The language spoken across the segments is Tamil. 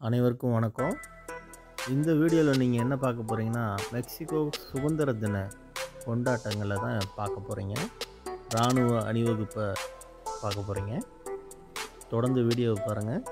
அனைவருக்கும் வணக்கம். இந்த வீடியோவில் நீங்கள் என்ன பார்க்க போகிறீங்கன்னா, மெக்சிகோ சுதந்திர தின கொண்டாட்டங்களை தான் பார்க்க போகிறீங்க. இராணுவ அணிவகுப்பை பார்க்க போகிறீங்க. தொடர்ந்து வீடியோவை பாருங்கள்.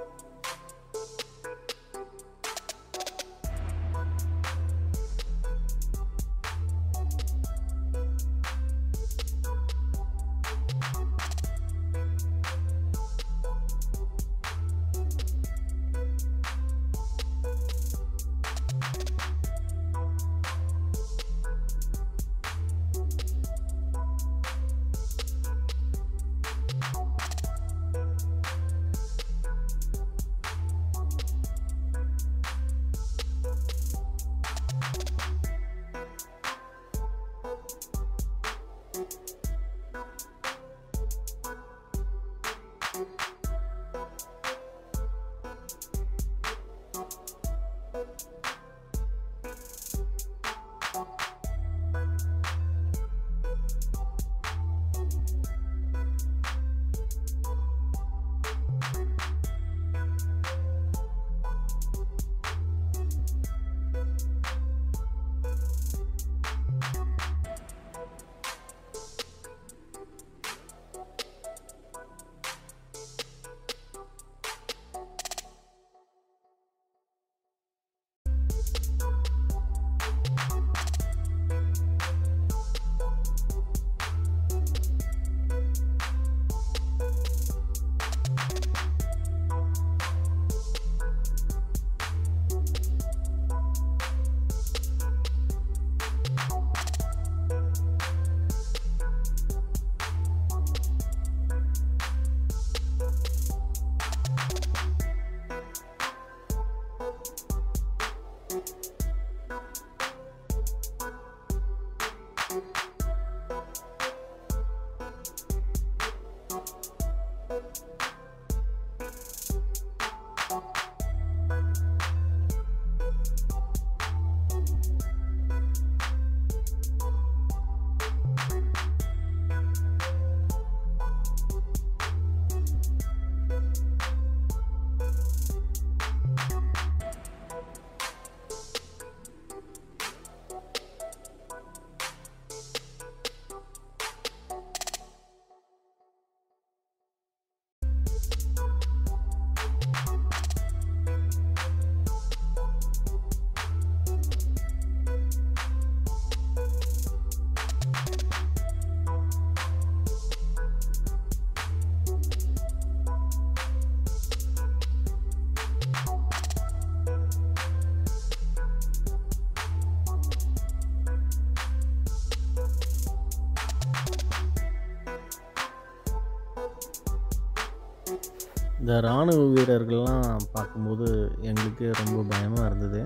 இந்த இராணுவ வீரர்கள்லாம் பார்க்கும்போது எங்களுக்கு ரொம்ப பயமாக இருந்தது.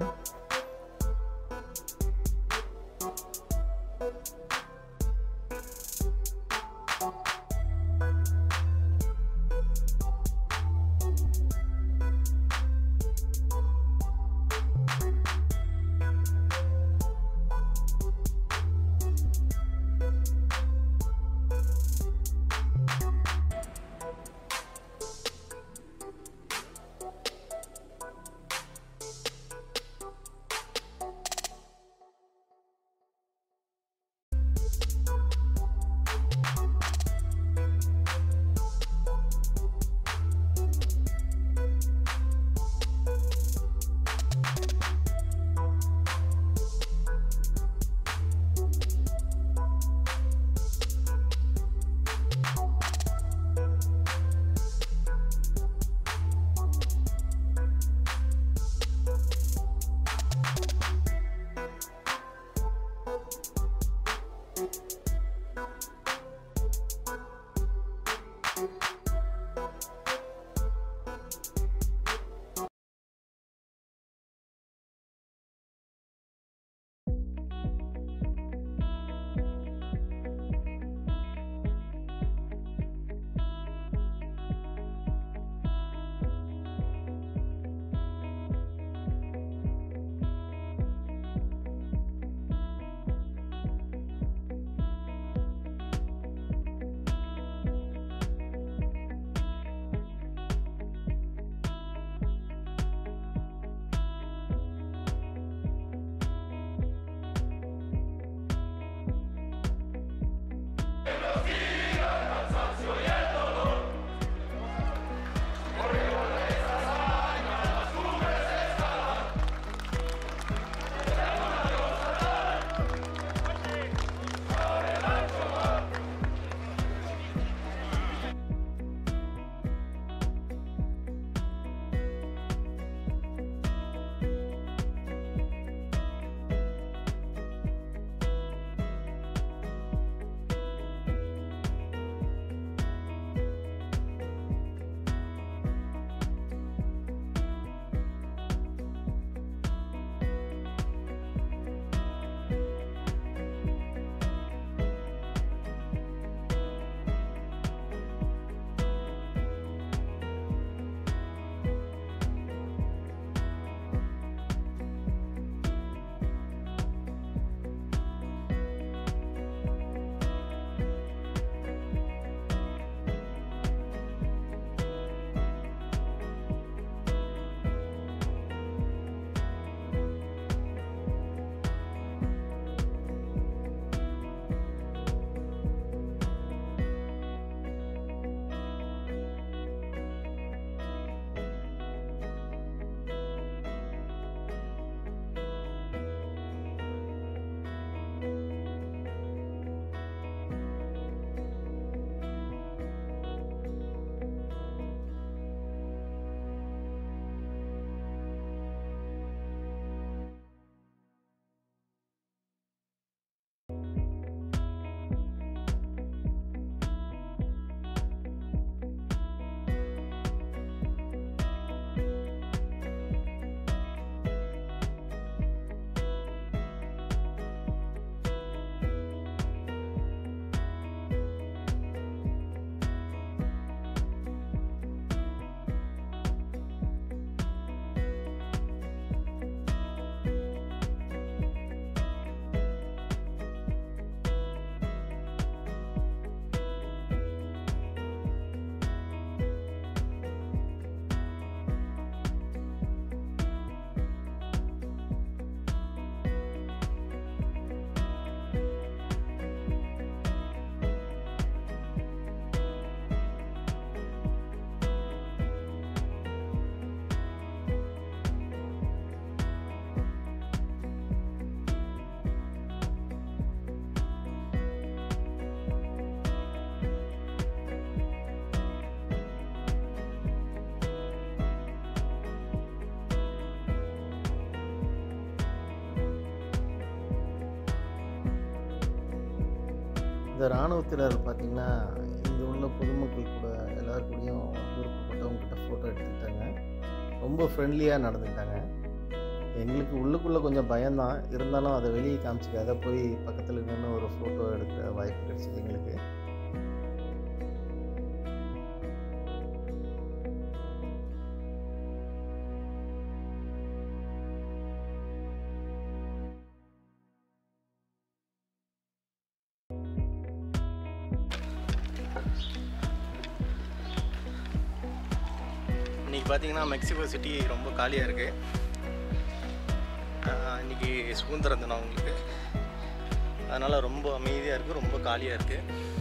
இந்த இராணுவத்தினர் பார்த்திங்கன்னா இங்கே உள்ள பொதுமக்கள் கூட எல்லாருக்கூடையும் விருப்பப்பட்டவங்ககிட்ட ஃபோட்டோ எடுத்துக்கிட்டாங்க. ரொம்ப ஃப்ரெண்ட்லியாக நடந்துக்கிட்டாங்க. எங்களுக்கு உள்ளுக்குள்ளே கொஞ்சம் பயம்தான், இருந்தாலும் அதை வெளியே காமிச்சிக்காத போய் பக்கத்தில் நின்று ஒரு ஃபோட்டோ எடுக்கிற வாய்ப்பு கிடைச்சிது எங்களுக்கு. இன்றைக்கி பார்த்திங்கன்னா மெக்சிகோ சிட்டி ரொம்ப காலியாக இருக்குது. இன்றைக்கி சுதந்திர தினம் அவங்களுக்கு, அதனால் ரொம்ப அமைதியாக இருக்குது, ரொம்ப காலியாக இருக்குது.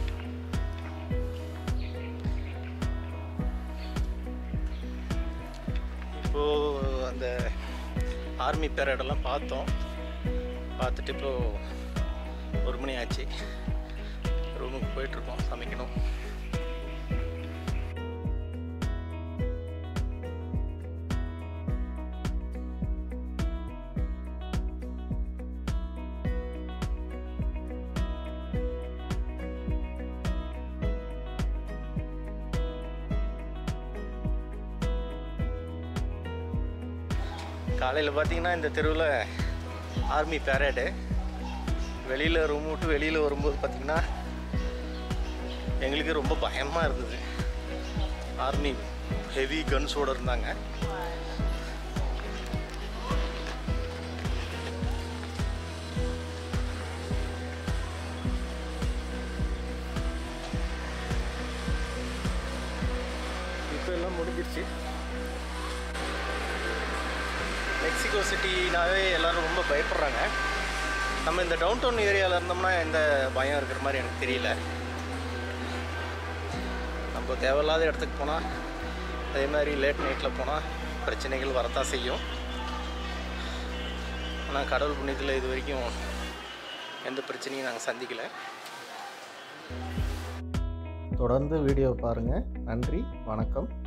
இப்போது அந்த ஆர்மி பேரடெல்லாம் பார்த்துட்டு இப்போது 1 மணி ஆச்சு. ரூமுக்கு போயிட்டுருக்கோம், சமைக்கணும். காலையில் பார்த்திங்கன்னா இந்த தெருவில் ஆர்மி பேரேடு. வெளியில் ரூம் விட்டு வெளியில் வரும்போது பார்த்திங்கன்னா எங்களுக்கு ரொம்ப பயமாக இருந்தது. ஆர்மி ஹெவி கன்ஸோடு இருந்தாங்க. இப்போ எல்லாம் முடிஞ்சிருச்சு. மெக்சிகோ சிட்டினாவே எல்லோரும் ரொம்ப பயப்படுறாங்க. நம்ம இந்த டவுன் டவுன் ஏரியாவில் இருந்தோம்னா எந்த பயம் இருக்கிற மாதிரி எனக்கு தெரியல. நம்ம தேவையில்லாத இடத்துக்கு போனால், அதே மாதிரி லேட் நைட்டில் போனால் பிரச்சனைகள் வரத்தான் செய்யும். ஆனால் கடவுள் புண்ணியத்தில் இது வரைக்கும் எந்த பிரச்சனையும் நாங்கள் சந்திக்கலை. தொடர்ந்து வீடியோ பாருங்கள். நன்றி, வணக்கம்.